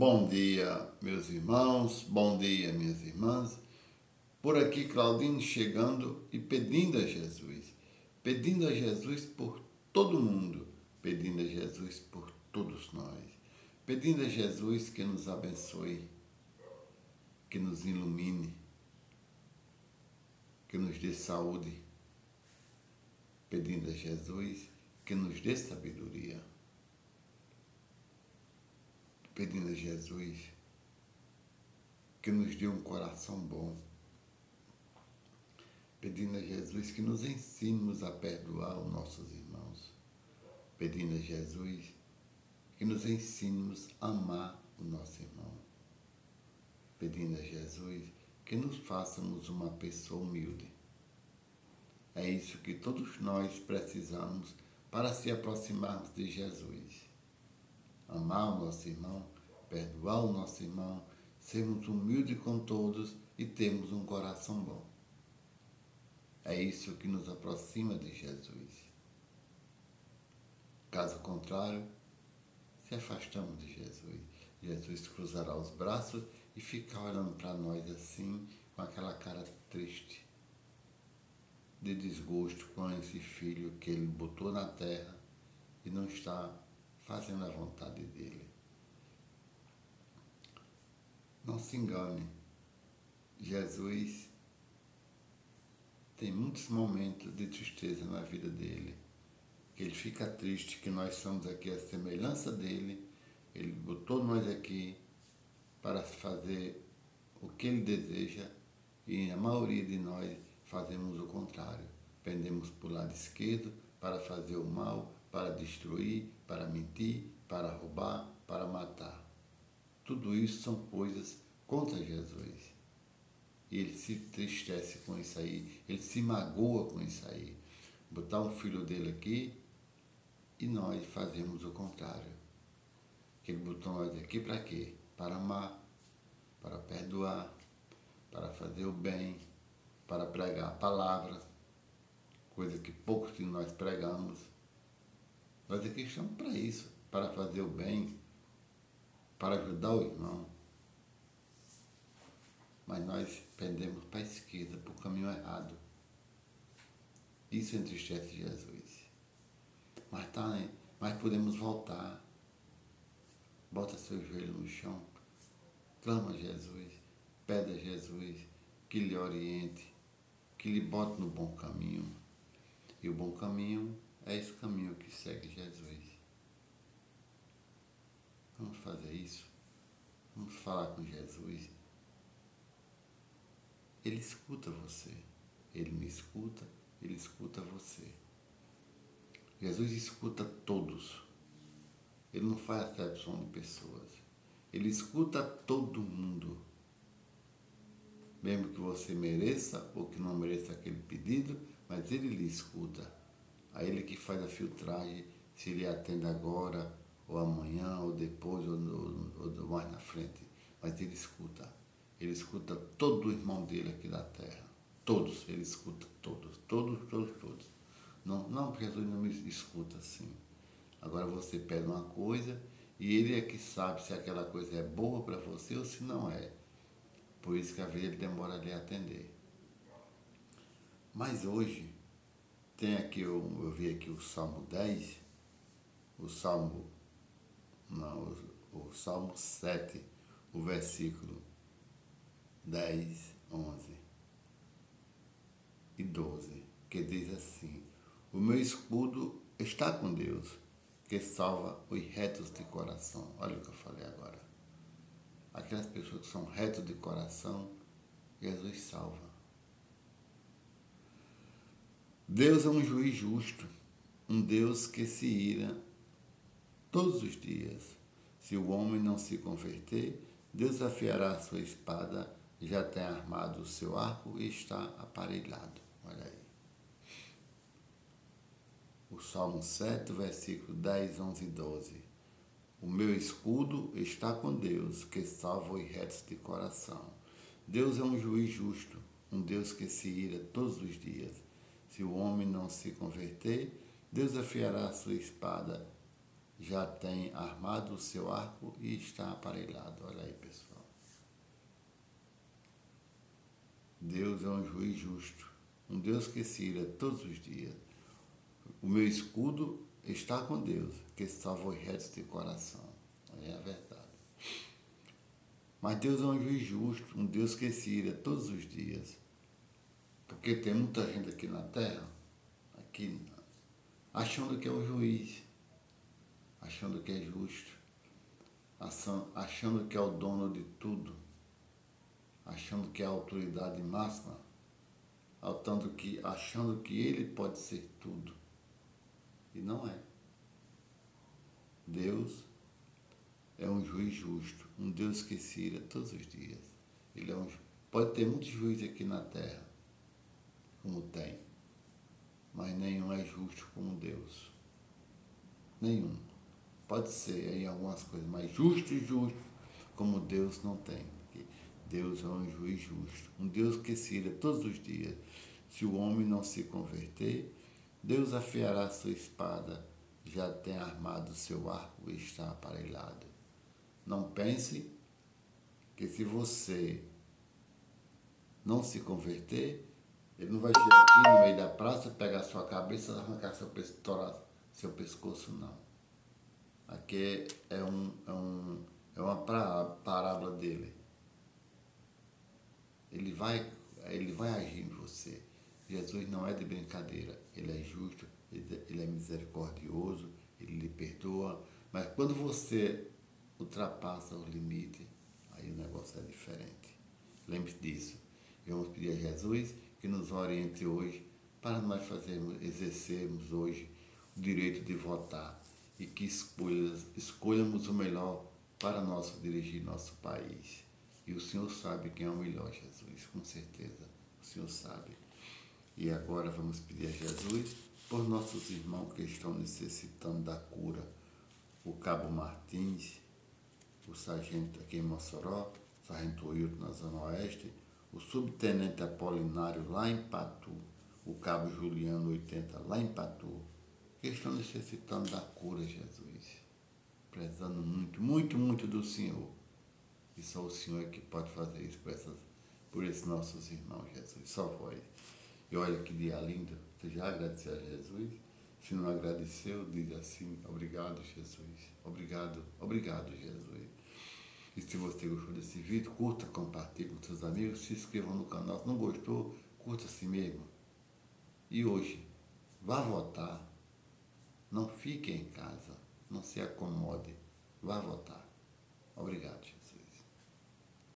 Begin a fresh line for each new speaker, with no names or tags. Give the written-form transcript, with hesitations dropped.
Bom dia, meus irmãos, bom dia, minhas irmãs. Por aqui, Claudine chegando e pedindo a Jesus por todo mundo, pedindo a Jesus por todos nós, pedindo a Jesus que nos abençoe, que nos ilumine, que nos dê saúde, pedindo a Jesus que nos dê sabedoria, pedindo a Jesus que nos dê um coração bom, pedindo a Jesus que nos ensine a perdoar os nossos irmãos, pedindo a Jesus que nos ensine a amar o nosso irmão, pedindo a Jesus que nos façamos uma pessoa humilde. É isso que todos nós precisamos para se aproximarmos de Jesus. Amar o nosso irmão, perdoar o nosso irmão, sermos humildes com todos e termos um coração bom. É isso que nos aproxima de Jesus. Caso contrário, se afastamos de Jesus. Jesus cruzará os braços e ficar olhando para nós assim, com aquela cara triste, de desgosto com esse filho que ele botou na terra e não está fazendo a vontade dele. Não se engane, Jesus tem muitos momentos de tristeza na vida dele, que ele fica triste que nós somos aqui a semelhança dele, ele botou nós aqui para fazer o que ele deseja e a maioria de nós fazemos o contrário, pendemos para o lado esquerdo para fazer o mal, para destruir, para mentir, para roubar, para matar. Tudo isso são coisas contra Jesus. E ele se entristece com isso aí, ele se magoa com isso aí. Botar um filho dele aqui e nós fazemos o contrário. Ele botou nós aqui para quê? Para amar, para perdoar, para fazer o bem, para pregar a palavra, coisa que poucos de nós pregamos. Nós aqui estamos para isso, para fazer o bem, para ajudar o irmão. Mas nós pendemos para a esquerda, para o caminho errado. Isso entristece Jesus. Mas podemos voltar. Bota seu joelho no chão, clama a Jesus, pede a Jesus que lhe oriente, que lhe bote no bom caminho. E o bom caminho é esse caminho que segue Jesus. Vamos fazer isso. Vamos falar com Jesus. Ele escuta você. Ele me escuta, ele escuta você. Jesus escuta todos. Ele não faz acepção de pessoas. Ele escuta todo mundo. Mesmo que você mereça ou que não mereça aquele pedido, mas ele lhe escuta. A ele que faz a filtragem, se ele atende agora, ou amanhã, ou depois, ou mais na frente. Mas ele escuta. Ele escuta todo o irmão dele aqui da terra. Todos, ele escuta todos. Todos. Não, Jesus não me escuta assim. Agora você pede uma coisa e ele é que sabe se aquela coisa é boa para você ou se não é. Por isso que às vezes ele demora a lhe atender. Mas hoje, tem aqui, eu vi aqui o Salmo 10, o Salmo 7, o versículo 10, 11 e 12, que diz assim: o meu escudo está com Deus, que salva os retos de coração. Olha o que eu falei agora. Aquelas pessoas que são retos de coração, Jesus salva. Deus é um juiz justo, um Deus que se ira todos os dias. Se o homem não se converter, Deus afiará a sua espada, já tem armado o seu arco e está aparelhado. Olha aí. O Salmo 7, versículo 10, 11 e 12. O meu escudo está com Deus, que salva os retos de coração. Deus é um juiz justo, um Deus que se ira todos os dias. Se o homem não se converter, Deus afiará a sua espada, já tem armado o seu arco e está aparelhado. Olha aí, pessoal. Deus é um juiz justo, um Deus que se ira todos os dias. O meu escudo está com Deus, que salva os retos de coração. É a verdade. Mas Deus é um juiz justo, um Deus que se ira todos os dias. Porque tem muita gente aqui na terra, aqui, achando que é o juiz, achando que é justo, achando que é o dono de tudo, achando que é a autoridade máxima, achando que ele pode ser tudo. E não é. Deus é um juiz justo, um Deus que se ira todos os dias. Ele é pode ter muitos juízes aqui na terra, como tem, mas nenhum é justo como Deus. Nenhum. Pode ser em algumas coisas, mas justo, como Deus não tem. Deus é um juiz justo, um Deus que se ira todos os dias. Se o homem não se converter, Deus afiará sua espada, já tem armado o seu arco e está aparelhado. Não pense que se você não se converter, ele não vai chegar aqui no meio da praça, pegar sua cabeça e arrancar seu pescoço, não. Aqui é uma parábola dele. Ele vai agir em você. Jesus não é de brincadeira. Ele é justo, ele é misericordioso, ele lhe perdoa. Mas quando você ultrapassa o limite, aí o negócio é diferente. Lembre-se disso. E vamos pedir a Jesus que nos oriente hoje para nós exercermos hoje o direito de votar e que escolhamos o melhor para dirigir nosso país. E o Senhor sabe quem é o melhor, Jesus, com certeza. O Senhor sabe. E agora vamos pedir a Jesus por nossos irmãos que estão necessitando da cura. O Cabo Martins, o sargento aqui em Mossoró, o sargento Wilton na Zona Oeste, o subtenente Apolinário lá em Patu, o Cabo Juliano 80 lá em Patu, que estão necessitando da cura, Jesus. Prezando muito, muito, muito do Senhor. E só o Senhor é que pode fazer isso por esses nossos irmãos, Jesus. Só vós. E olha que dia lindo. Você já agradeceu a Jesus? Se não agradeceu, diz assim: obrigado, Jesus. Obrigado, obrigado, Jesus. E se você gostou desse vídeo, curta, compartilhe com seus amigos, se inscreva no canal. Se não gostou, curta assim mesmo. E hoje, vá votar. Não fique em casa. Não se acomode. Vá votar.